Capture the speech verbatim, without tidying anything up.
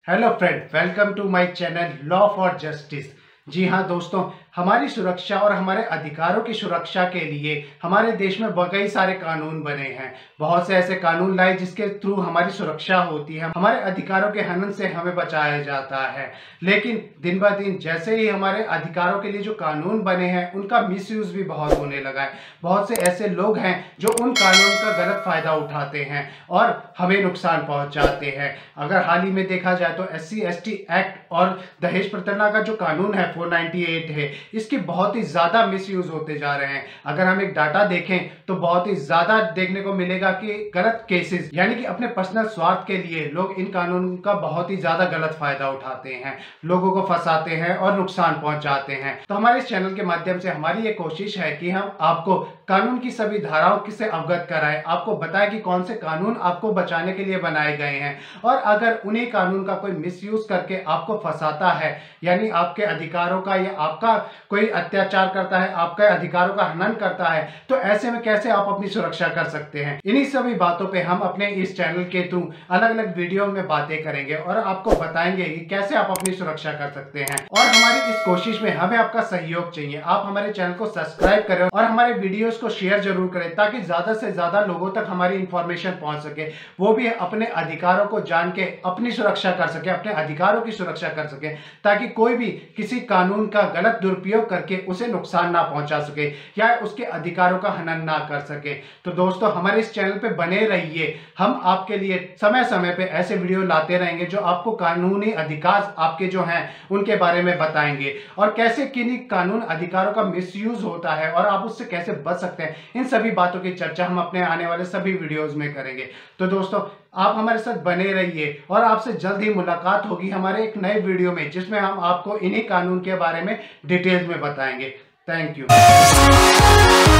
Hello friend, welcome to my channel law for justice. जी हाँ दोस्तों, हमारी सुरक्षा और हमारे अधिकारों की सुरक्षा के लिए हमारे देश में कई सारे कानून बने हैं। बहुत से ऐसे कानून लाए जिसके थ्रू हमारी सुरक्षा होती है, हमारे अधिकारों के हनन से हमें बचाया जाता है। लेकिन दिन ब दिन जैसे ही हमारे अधिकारों के लिए जो कानून बने हैं उनका मिसयूज भी बहुत होने लगा है। बहुत से ऐसे लोग हैं जो उन कानून का गलत फायदा उठाते हैं और हमें नुकसान पहुंचाते हैं। अगर हाल ही में देखा जाए तो S C S T act और दहेज प्रताड़ना का जो कानून है फोर नाइंटी एट है, इसके बहुत ही ज्यादा मिसयूज होते जा रहे हैं। अगर हम एक डाटा देखें तो बहुत ही ज्यादा देखने को मिलेगा कि गलत केसेस यानी कि अपने पर्सनल स्वार्थ के लिए लोग इन कानून का बहुत ही ज्यादा गलत फायदा उठाते हैं, लोगों को फंसाते हैं और नुकसान पहुंचाते हैं। तो हमारे इस चैनल के माध्यम से हमारी ये कोशिश है कि हम आपको कानून की सभी धाराओं से अवगत कराएं, आपको बताएं कि कौन से कानून आपको बचाने के लिए बनाए गए हैं और अगर उन्हीं कानून का कोई मिसयूज करके आपको फंसाता है यानी आपके अधिकारों का या आपका कोई अत्याचार करता है, आपके अधिकारों का हनन करता है, तो ऐसे में कैसे आप अपनी सुरक्षा कर सकते हैं। इन्हीं सभी बातों पे हम अपने इस चैनल के थ्रू अलग अलग वीडियो में बातें करेंगे और आपको बताएंगे कि कैसे आप अपनी सुरक्षा कर सकते हैं। और हमारी इस कोशिश में हमें आपका सहयोग चाहिए। आप हमारे चैनल को सब्सक्राइब करें और हमारे वीडियोस को शेयर जरूर करें ताकि ज्यादा से ज्यादा लोगों तक हमारी इंफॉर्मेशन पहुंच सके, वो भी अपने अधिकारों को जान के अपनी सुरक्षा कर सके, अपने अधिकारों की सुरक्षा कर सके, ताकि कोई भी किसी कानून का गलत दुरुपयोग करके उसे नुकसान ना पहुंचा सके या उसके अधिकारों का हनन ना कर सके। तो दोस्तों, हमारे इस चैनल पे बने रहिए। हम आपके लिए समय समय पे ऐसे वीडियो लाते रहेंगे जो आपको कानूनी अधिकार आपके जो हैं उनके बारे में बताएंगे और कैसे किन्हीं कानून अधिकारों का मिसयूज होता है और आप उससे कैसे बच सकते हैं। इन सभी बातों की चर्चा हम अपने आने वाले सभी वीडियोज में करेंगे। तो दोस्तों, आप हमारे साथ बने रहिए और आपसे जल्द ही मुलाकात होगी हमारे एक नए वीडियो में जिसमें हम आपको इन्हीं कानून के बारे में डिटेल में बताएंगे। Thank you.